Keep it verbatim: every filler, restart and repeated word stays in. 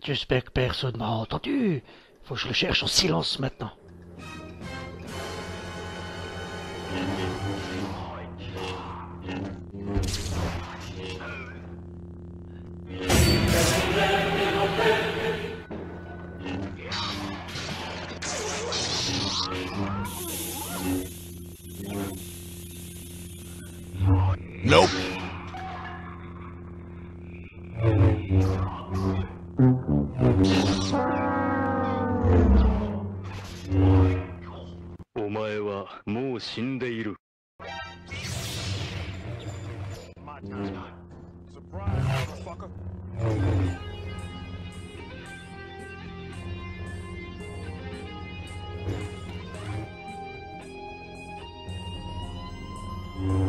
J'espère que personne m'a entendu. Faut que je le cherche en silence maintenant. Nope. お前はもう死んでいる。 Mm-hmm.